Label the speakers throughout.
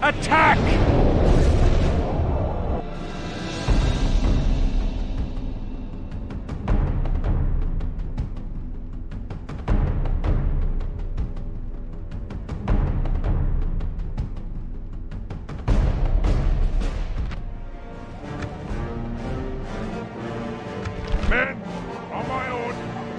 Speaker 1: Attack!
Speaker 2: Men, on my own.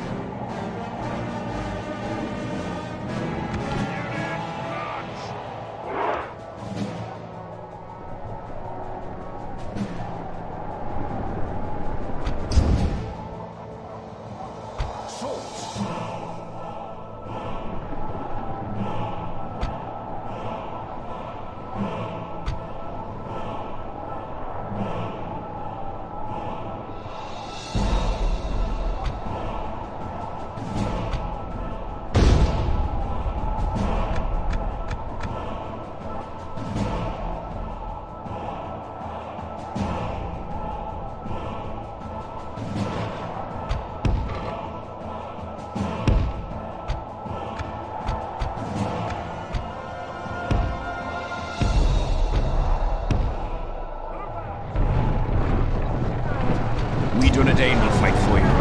Speaker 1: Dunedain will fight for you.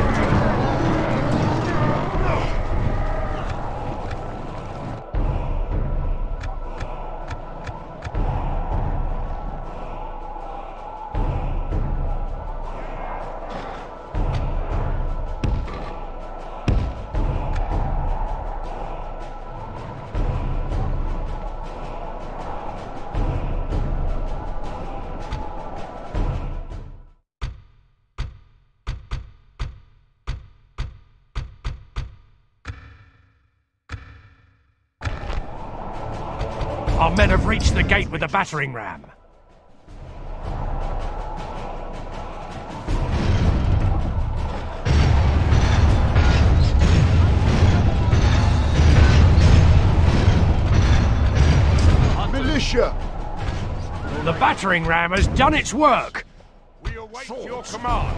Speaker 1: Our men have reached the gate with the battering ram.
Speaker 3: Militia!
Speaker 1: The battering ram has done its work.
Speaker 2: We await your command.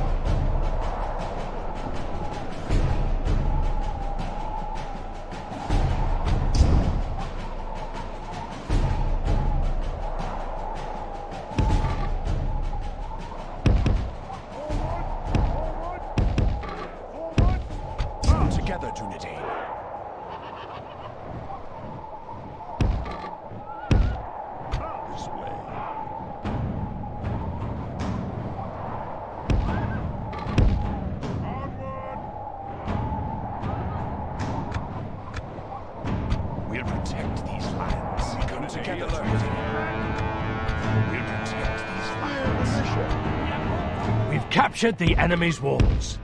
Speaker 1: Together, Dunedain.
Speaker 2: This way. Onward!
Speaker 1: We'll protect these lands. We come together, Dunedain. We'll protect these lands. We've captured the enemy's walls.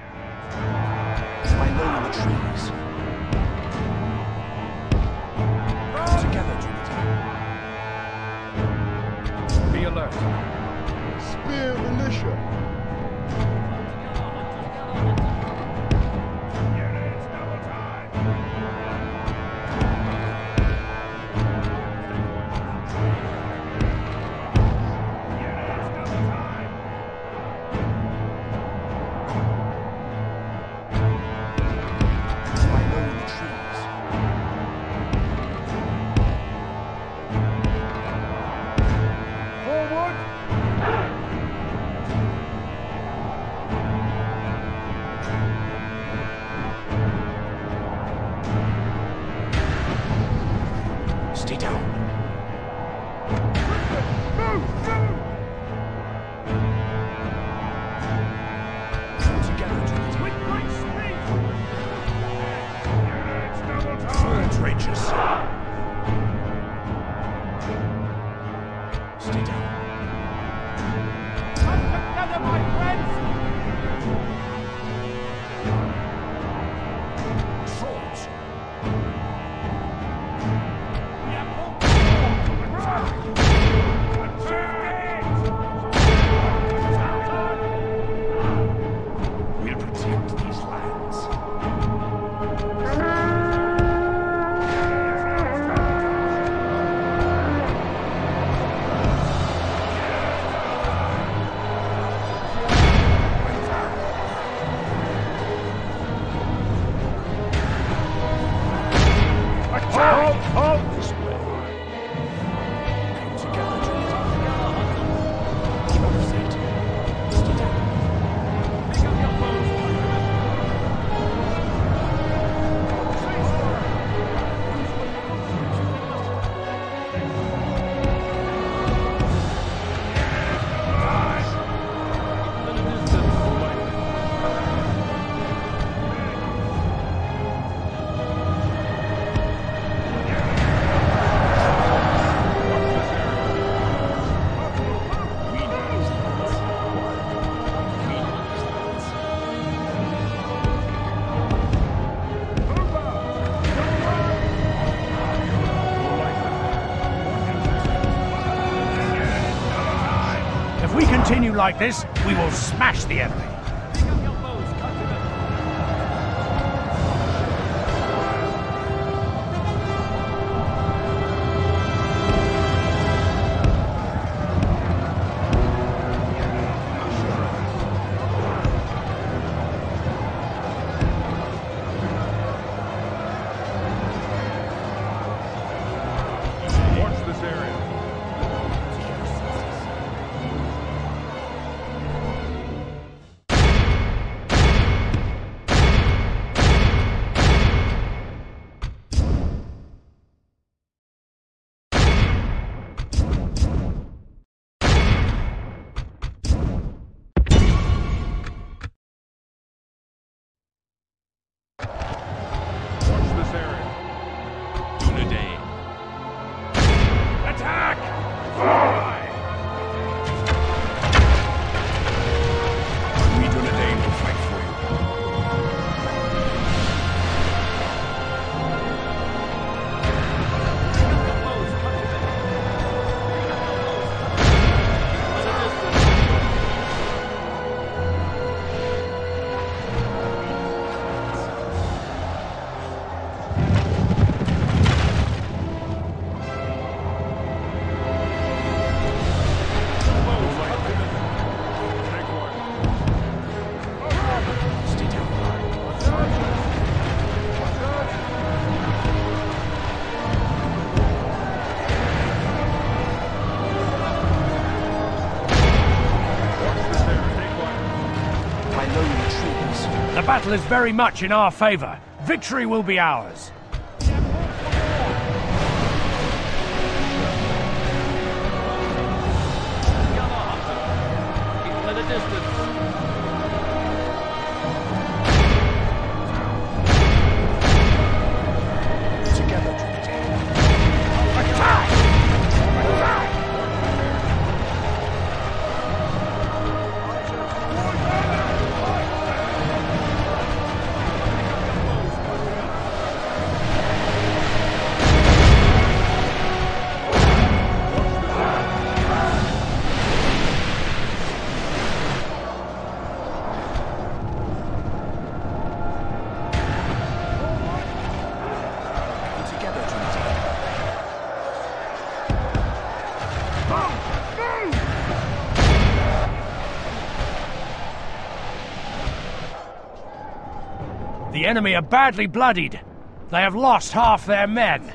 Speaker 1: Lie low in the trees. Come together, Dunedain. Be alert.
Speaker 3: Spear militia!
Speaker 2: Units, double time! Units, double time!
Speaker 1: Lie low in the trees.
Speaker 3: Forward!
Speaker 1: continue like this, we will smash the enemy.
Speaker 2: Dunedain. Attack! Fly! We Dunedain will fight for you.
Speaker 1: The battle is very much in our favor. Victory will be ours. The enemy are badly bloodied. They have lost half their men.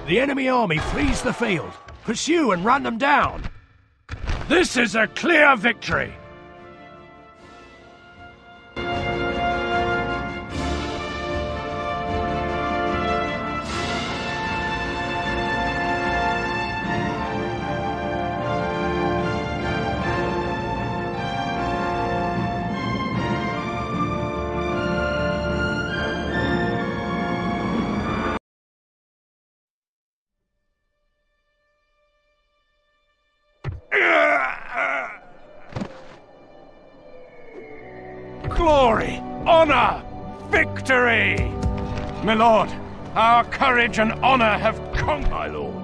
Speaker 1: The enemy army flees the field. Pursue and run them down. This is a clear victory. Glory, honor, victory! My lord, our courage and honor have conquered. My lord.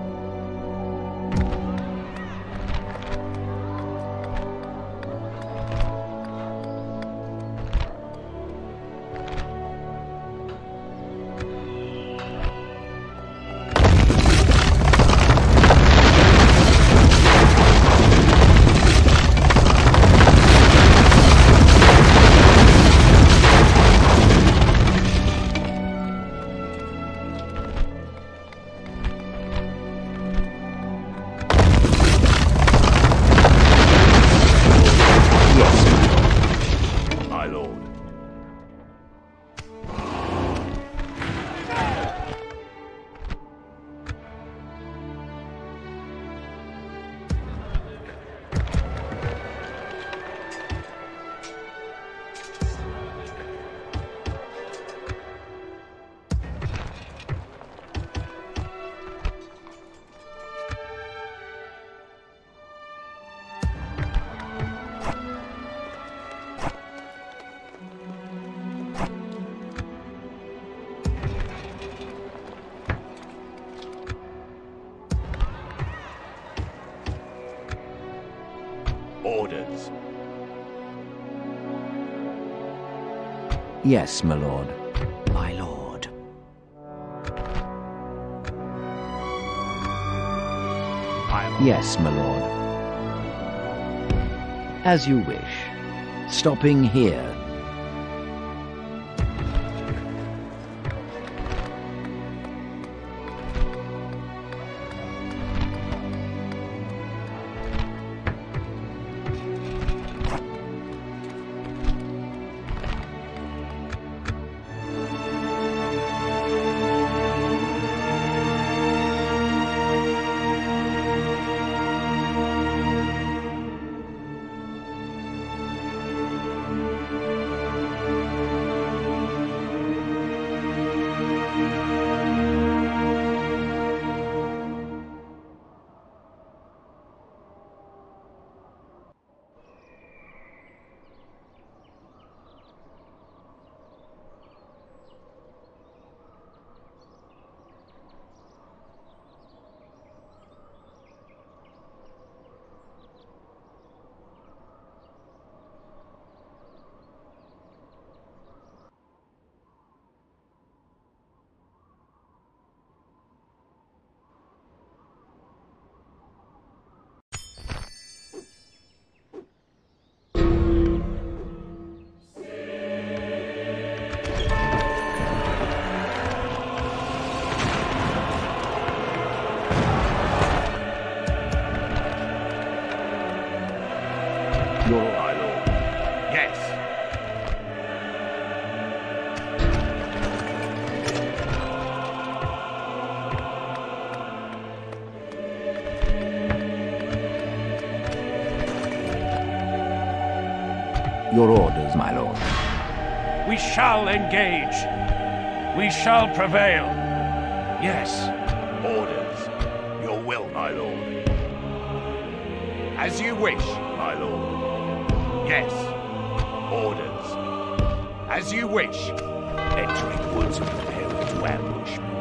Speaker 1: Orders.
Speaker 4: Yes, my lord. My lord. Yes, my lord. As you wish. Stopping here. Your orders, my lord.
Speaker 1: We shall engage. We shall prevail. Yes.
Speaker 2: Orders. Your will, my lord. As you wish, my lord.
Speaker 1: Yes.
Speaker 2: Orders. As you wish.
Speaker 1: Entering woods and preparing to ambush me.